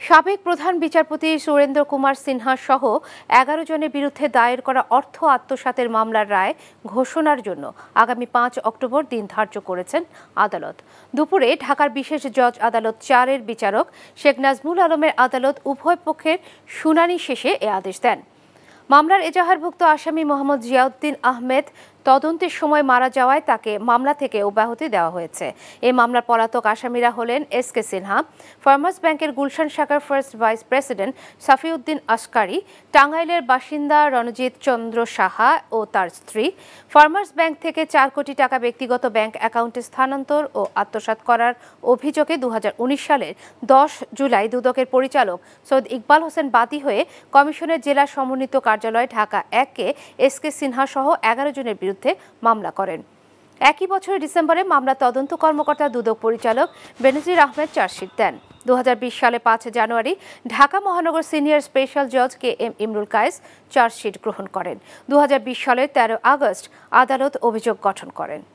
সাবেক প্রধান বিচারপতি সুরেন্দ্র কুমার সিনহা সহ ১১ জনের বিরুদ্ধে দায়ের করা অর্থ আত্মসাতের মামলার রায় ঘোষণার জন্য আগামী ৫ অক্টোবর দিন ধার্য করেছেন আদালত। দুপুরে ঢাকার বিশেষ জজ আদালত ৪-এর বিচারক শেখ নাজমুল আলমের আদালত উভয় পক্ষের শুনানি শেষে এ আদেশ দেন। মামলার এজাহারভুক্ত আসামি মোহাম্মদ জিয়াউদ্দিন আহমেদ তদন্তের সময় মারা যাওয়ায় তাকে মামলা থেকে অব্যাহতি দেওয়া হয়েছে। এই মামলার পলাতক আসামিরা হলেন এস.কে. সিনহা, ফার্মার্স ব্যাংকের গুলশান শাখার first vice president Safiuddin Askari, টাঙ্গাইলের বাসিন্দা রণজিৎ চন্দ্র সাহা ও তার স্ত্রী, ফার্মার্স ব্যাংক থেকে ৪ কোটি টাকা ব্যক্তিগত ব্যাংক অ্যাকাউন্টে স্থানান্তর ও আত্মসাৎ করার অভিযোগে ২০১৯ সালের ১০ জুলাই দুদকের পরিচালক সৈয়দ ইকবাল হোসেন বাদী হয়ে কমিশনের জেলা সমন্বিত কার্যালয় ঢাকা ১-কে এস.কে. সিনহা সহ ১১ জনের বিরুদ্ধে মামলা করেন। একই বছরের ডিসেম্বরে মামলা তদন্ত কর্মকর্তা দুদক পরিচালক বেনজির আহমেদ চার্জশিট দেন। ২০২০ সালে ৫ জানুয়ারি ঢাকা মহানগর সিনিয়র স্পেশাল জজ কে.এম. ইমরুল কায়েস চার্জশিট গ্রহণ করেন। ২০২০ সালের ১৩ আগস্ট আদালত অভিযোগ গঠন করেন।